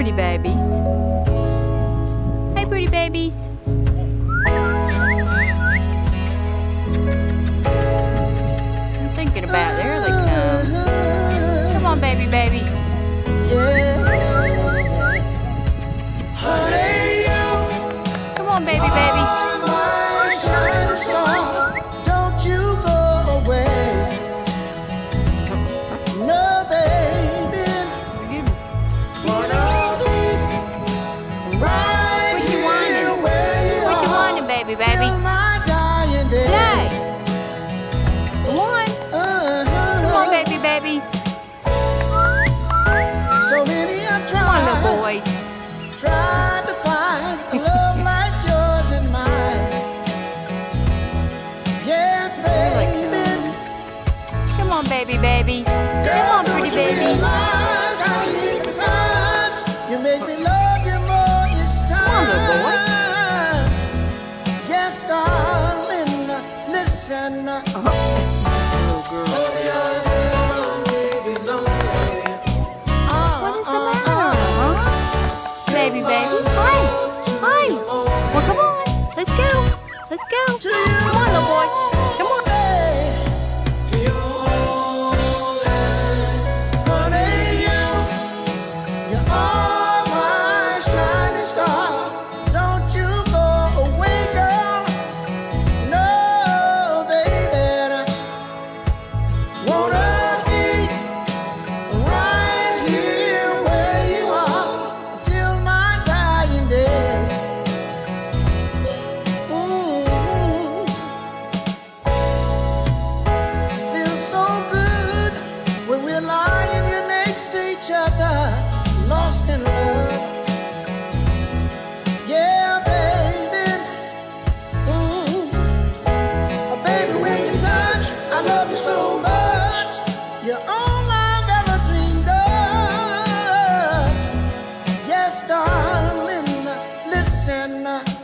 pretty babies. Hey, pretty babies. I'm thinking about there they come. Come on, baby babies. Come on, baby babies. Baby babies. Yay! Come on. Come on, baby babies. So many have tried. Come on, little boys. Tried to find a love like yours and mine. Yes, baby. Come on, baby babies. Come on, pretty babies. You make me love you more each time. Come on, little boy. Yes, darling, listen. Little girl. What is the matter, huh? Baby babies. Hi. Hi. Well, come on. Let's go. Let's go. Come on, little boy. Come on. Each other, lost in love. Yeah, baby. Oh, baby, when you touch, I love you so much. You're all I've ever dreamed of. Yes, darling, listen.